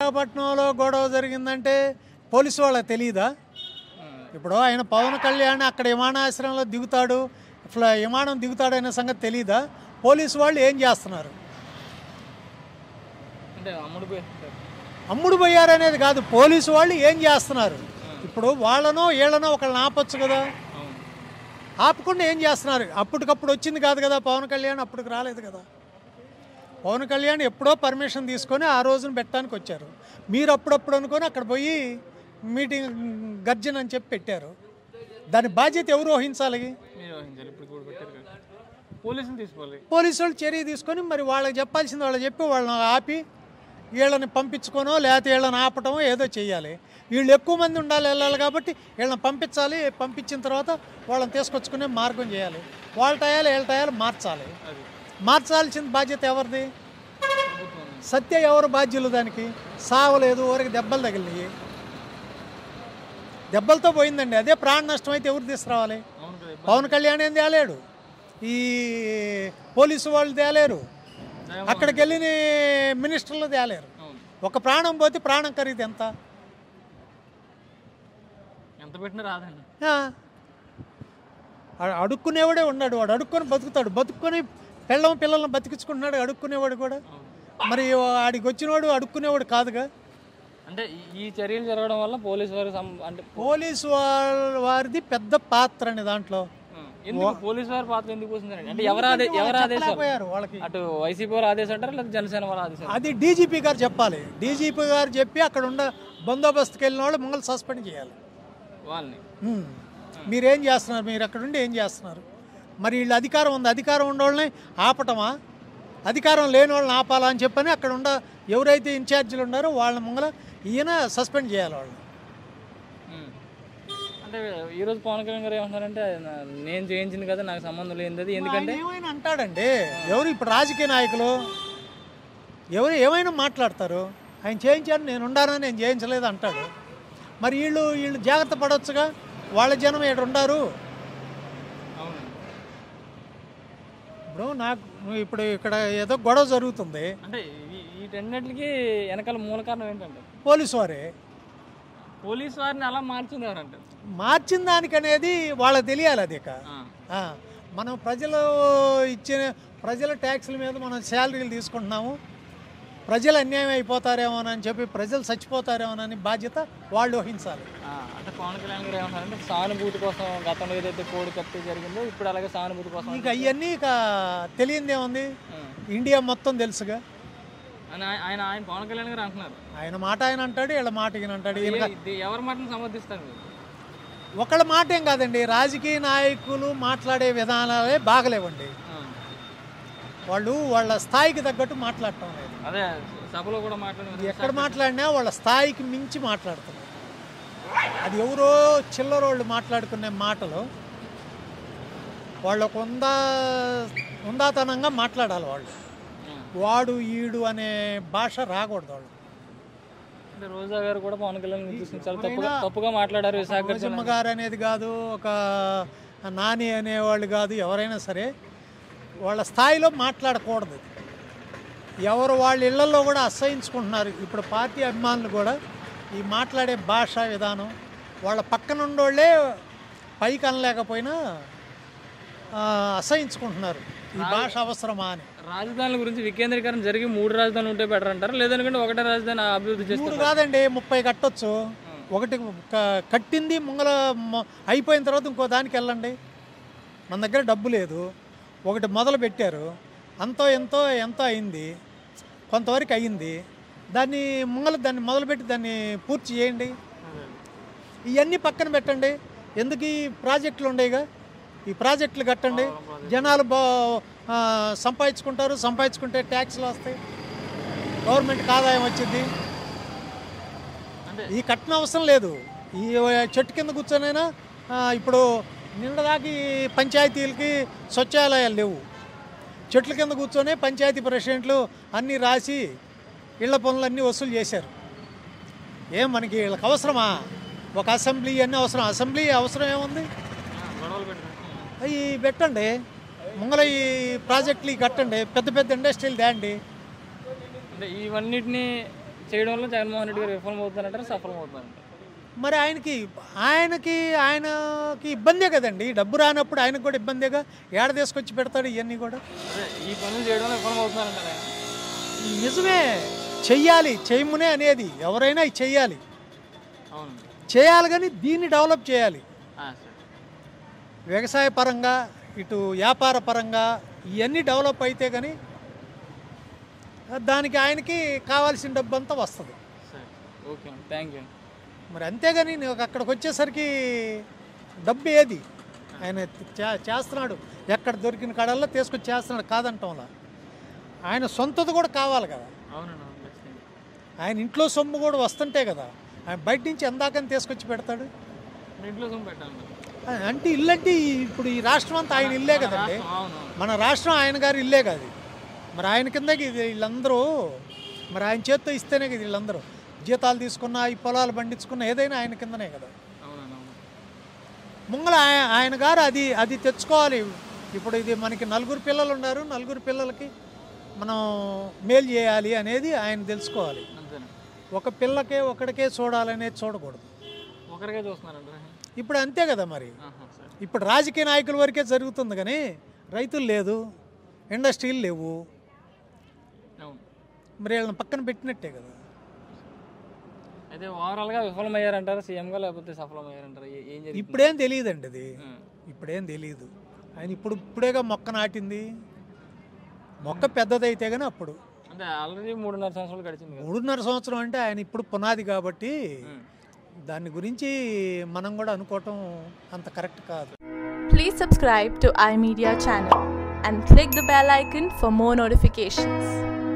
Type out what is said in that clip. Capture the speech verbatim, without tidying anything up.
విశాఖపట్నంలో గొడవ జరిగిందంటే పోలీసు వాళ్ళకి తెలియదా? ఇప్పుడు ఆయన పవన్ కళ్యాణ్ అక్కడ విమానాశ్రయంలో దిగుతాడు, ఫ్లా విమానం దిగుతాడు అనే సంగతి తెలియదా? పోలీసు వాళ్ళు ఏం చేస్తున్నారు? అంటే అమ్ముడు అమ్ముడు పోయారనేది కాదు, పోలీసు వాళ్ళు ఏం చేస్తున్నారు? ఇప్పుడు వాళ్ళనో వీళ్ళనో ఒకళ్ళని ఆపొచ్చు కదా, ఆపకుండా ఏం చేస్తున్నారు? అప్పటికప్పుడు వచ్చింది కాదు కదా పవన్ కళ్యాణ్, అప్పటికి రాలేదు కదా. పవన్ కళ్యాణ్ ఎప్పుడో పర్మిషన్ తీసుకొని ఆ రోజున పెట్టడానికి వచ్చారు. మీరు అప్పుడప్పుడు అనుకొని అక్కడ పోయి మీటింగ్ గర్జన అని చెప్పి పెట్టారు. దాని బాధ్యత ఎవరు వహించాలి? పోలీసులు తీసుకోవాలి. పోలీసు వాళ్ళు చర్య తీసుకొని మరి వాళ్ళకి చెప్పాల్సింది వాళ్ళకి చెప్పి వాళ్ళని ఆపి వీళ్ళని పంపించుకోనో లేకపోతే వీళ్ళని ఆపటమో ఏదో చేయాలి. వీళ్ళు ఎక్కువ మంది ఉండాలి, వెళ్ళాలి కాబట్టి వీళ్ళని పంపించాలి. పంపించిన తర్వాత వాళ్ళని తీసుకొచ్చుకునే మార్గం చేయాలి. వాళ్ళ టయాలు వీళ్ళ టయాలు మార్చాలి. మార్చాల్సిన బాధ్యత ఎవరిది? సత్య ఎవరు బాధ్యులు? దానికి సావలేదు, ఊరికి దెబ్బలు తగిలినాయి, దెబ్బలతో పోయిందండి. అదే ప్రాణ నష్టం అయితే ఎవరు తీసుకురావాలి? పవన్ కళ్యాణ్ ఏం తేలేడు, ఈ పోలీసు వాళ్ళు తేలేరు, అక్కడికి వెళ్ళిన మినిస్టర్లు తేలేరు. ఒక ప్రాణం పోతే ప్రాణం ఖరీదు ఎంత? ఎంత పెట్టినా రాదండి. అడుక్కునేవాడే ఉన్నాడు, వాడు అడుక్కొని బతుకుతాడు, బతుక్కొని పిల్లం పిల్లల్ని బతికించుకుంటున్నాడు అడుక్కునేవాడు కూడా. మరి ఆడికి వచ్చినవాడు అడుక్కునేవాడు కాదుగా. అంటే ఈ చర్యలు జరగడం వల్ల పోలీసు వారి అంటే పోలీసు వాళ్ళ వారిది పెద్ద పాత్ర అని దాంట్లో. పోలీసు వారి పాత్ర ఎందుకు పోతుందండి? అంటే ఎవరు ఎవరు ఆదేశాలు వాళ్ళకి? అటు వైసీపీ వారు ఆదేశం అంటారు, లేదా జనసేన వాళ్ళ ఆదేశం? అది డీజీపీ గారు చెప్పాలి. డీజీపీ గారు చెప్పి అక్కడ ఉన్న బందోబస్తుకి వెళ్ళిన వాళ్ళు మిమ్మల్ని సస్పెండ్ చేయాలి. వాళ్ళని మీరేం చేస్తున్నారు? మీరు అక్కడ ఉండి ఏం చేస్తున్నారు? మరి వీళ్ళు అధికారం ఉంది, అధికారం ఉన్న వాళ్ళని ఆపటమా? అధికారం లేని వాళ్ళని ఆపాలా అని చెప్పని అక్కడ ఉండ ఎవరైతే ఇన్ఛార్జీలు ఉన్నారో వాళ్ళ ముంగల ఈయన సస్పెండ్ చేయాలి వాళ్ళు. అంటే ఈరోజు పవన్ కళ్యాణ్ గారు ఏమంటారంటే నేను చేయించింది కదా, నాకు సంబంధం లేనిది. ఎందుకంటే ఏమైనా అంటాడండి. ఎవరు ఇప్పుడు రాజకీయ నాయకులు ఎవరు ఏమైనా మాట్లాడతారు. ఆయన చేయించారు, నేను ఉండానని నేను చేయించలేదు అంటాడు. మరి వీళ్ళు వీళ్ళు జాగ్రత్త పడవచ్చుగా, వాళ్ళ జనం ఇక్కడ ఉండారు. ఇప్పుడు నాకు ఇప్పుడు ఇక్కడ ఏదో గొడవ జరుగుతుంది అంటే వీటన్నిటికి వెనకాల మూల కారణం ఏంటంటే పోలీసు వారే. పోలీసు వారిని అలా మార్చింది ఎవరంటే? మార్చిన దానికనేది వాళ్ళకి తెలియాలి. అది ఇక మనం ప్రజలు ఇచ్చిన ప్రజల ట్యాక్సుల మీద మనం శాలరీలు తీసుకుంటున్నాము, ప్రజలు అన్యాయం అయిపోతారేమోనని చెప్పి ప్రజలు చచ్చిపోతారేమోనని బాధ్యత వాళ్ళు వహించాలి. అంటే పవన్ కళ్యాణ్ గారు ఏమంటారంటే సానుభూతి కోసం గతంలో ఏదైతే కోడి కత్తి జరిగిందో ఇప్పుడు అలాగే సానుభూతి కోసం. ఇక అవన్నీ ఇక తెలియదేముంది, ఇండియా మొత్తం తెలుసుగా. ఆయన ఆయన పవన్ కళ్యాణ్ గారు అంటున్నారు, ఆయన మాట ఆయన అంటాడు, వీళ్ళ మాట ఈయన అంటాడు. ఎవరి మాటను సమర్థిస్తారు? ఒకళ్ళ మాట ఏం కాదండి, రాజకీయ నాయకులు మాట్లాడే విధానాలే బాగలేవండి. వాళ్ళు వాళ్ళ స్థాయికి తగ్గట్టు మాట్లాడటం లేదు. అదే సభలో కూడా మాట్లాడు, ఎక్కడ మాట్లాడినా వాళ్ళ స్థాయికి మించి మాట్లాడుతున్నారు. అది ఎవరో చిల్లరోళ్ళు మాట్లాడుకునే మాటలు వాళ్ళకు ఉందా ఉందాతనంగా మాట్లాడాలి. వాళ్ళు వాడు ఈడు అనే భాష రాకూడదు. వాళ్ళు అంటే రోజా గారు కూడా పవన్ కళ్యాణ్ చాలా తప్పుగా తప్పుగా మాట్లాడారు. రోజమ్మ గారు అనేది కాదు, ఒక నాని అనేవాళ్ళు కాదు, ఎవరైనా సరే వాళ్ళ స్థాయిలో మాట్లాడకూడదు. ఎవరు వాళ్ళ ఇళ్లలో కూడా అసహించుకుంటున్నారు. ఇప్పుడు పార్టీ అభిమానులు కూడా ఈ మాట్లాడే భాష విధానం వాళ్ళ పక్కన ఉండోళ్ళే పైకి అనలేకపోయినా అసహించుకుంటున్నారు. ఈ భాష అవసరమా అని. రాజధానుల గురించి వికేంద్రీకరణ జరిగి మూడు రాజధానులు ఉంటే బెటర్ అంటారు, లేదనుకుంటే ఒకటే రాజధాని అభివృద్ధి చేస్తారు? మూడు కాదండి, ముప్పై కట్టొచ్చు. ఒకటి కట్టింది ముంగల అయిపోయిన తర్వాత ఇంకో దానికి వెళ్ళండి. మన దగ్గర డబ్బు లేదు. ఒకటి మొదలు పెట్టారు, అంతో ఎంతో ఎంతో అయింది, కొంతవరకు అయింది. దాన్ని ముంగల దాన్ని మొదలుపెట్టి దాన్ని పూర్తి చేయండి. ఇవన్నీ పక్కన పెట్టండి. ఎందుకు ఈ ప్రాజెక్టులు ఉండేగా, ఈ ప్రాజెక్టులు కట్టండి. జనాలు బా సంపాదించుకుంటారు, సంపాదించుకుంటే ట్యాక్స్లు వస్తాయి, గవర్నమెంట్కి ఆదాయం వచ్చింది. ఈ కట్టిన అవసరం లేదు. ఈ చెట్టు కింద కూర్చొనైనా ఇప్పుడు నిన్నదాకి పంచాయతీలకి స్వచ్ఛాలయాలు లేవు. చెట్ల కింద కూర్చొని పంచాయతీ ప్రెసిడెంట్లు అన్నీ రాసి ఇళ్ల పనులన్నీ వసూలు చేశారు. ఏం మనకి వీళ్ళకి అవసరమా? ఒక అసెంబ్లీ అన్నీ అవసరం. అసెంబ్లీ అవసరం ఏముంది? అవి పెట్టండి, ముంగల ఈ ప్రాజెక్టులు కట్టండి, పెద్ద పెద్ద ఇండస్ట్రీలు తేండి. అంటే ఇవన్నిటిని చేయడం వల్ల జగన్మోహన్ రెడ్డి గారు విఫలమవుతున్నారంటారు, సఫలమవుతున్నారంటారు. మరి ఆయనకి ఆయనకి ఆయనకి ఇబ్బందే కదండి, డబ్బు రానప్పుడు ఆయనకు కూడా ఇబ్బందేగా. ఏడ తీసుకొచ్చి పెడతాడు ఇవన్నీ కూడా. అదే ఈ పనులు చేయడం వల్ల విఫలమవుతున్నారంటారు ఆయన. నిజమే, చెయ్యాలి, చేయమునే అనేది ఎవరైనా ఇది చెయ్యాలి, అవును చేయాలి, కానీ దీన్ని డెవలప్ చేయాలి. సరే వ్యవసాయ పరంగా ఇటు వ్యాపార పరంగా ఇవన్నీ డెవలప్ అయితే కానీ దానికి ఆయనకి కావాల్సిన డబ్బు అంతా వస్తుంది. సరే ఓకే థ్యాంక్ యూ. మరి అంతేగాని నేను అక్కడికి వచ్చేసరికి డబ్బు ఏది, ఆయన చే- చేస్తున్నాడు ఎక్కడ దొరికిన కాడల్లో తీసుకొచ్చి చేస్తున్నాడు కాదంటంలా. ఆయన సొంతది కూడా కావాలి కదా, అవునండి అవును ఖచ్చితంగా. ఆయన ఇంట్లో సొమ్ము కూడా వస్తుంటే కదా ఆయన బయట నుంచి ఎందాకని తీసుకొచ్చి పెడతాడు. ఇంట్లో సొమ్ము పెట్టాలి మరి. ఆ- అంటే ఇల్లు అంటే ఈ- ఇప్పుడు ఈ రాష్ట్రం అంతా ఆయన ఇల్లే కదండి, అవును మన రాష్ట్రం ఆయన గారు ఇల్లే కాదు. మరి ఆయన కిందకి ఇది వీళ్ళందరూ మరి ఆయన చేత్తో ఇస్తేనే కదా వీళ్ళందరూ జీతాలు తీసుకున్నా ఈ పొలాలు పండించుకున్నా ఏదైనా ఆయన కిందనే కదా. అవునండి అవును ముంగల ఆయన ఆయన గారు అది అది తెచ్చుకోవాలి. ఇప్పుడు ఇది మనకి నలుగురు పిల్లలు ఉన్నారు, నలుగురు పిల్లలకి మనం మేలు చేయాలి అనేది ఆయన తెలుసుకోవాలి. అంతేనా. ఒక పిల్లకే ఒకడికే చూడాలనేది చూడకూడదు. ఒకరికే చూస్తున్నారంట. ఇప్పుడు అంతే కదా మరి. ఆహా, సరే ఇప్పుడు రాజకీయ నాయకుల వరకే జరుగుతుంది కానీ రైతులు లేదు, ఇండస్ట్రీలు లేవు, అవును. మరి వీళ్ళని పక్కన పెట్టినట్టే కదా. అయితే ఓవరాల్గా విఫలమయ్యారంటారా సీఎంగా, లేకపోతే సఫలమయ్యారంటారా? ఏ- ఏం జరిగింది? ఇప్పుడేం తెలియదండి అది, ఉం. ఇప్పుడేం తెలియదు. ఆయన ఇప్పుడు ఇప్పుడేగా మొక్క నాటింది, మొక్క పెద్దదైతే కానీ అప్పుడు. అంటే ఆల్రెడీ మూడున్నర సంవత్సరాలు గడిచింది కదా. మూడున్నర సంవత్సరం అంటే ఆయన ఇప్పుడు పునాది కాబట్టి ఉం. దాని గురించి మనం కూడా అనుకోవటం అంత కరెక్ట్ కాదు. Please subscribe to iMedia channel and click the bell icon for more notifications.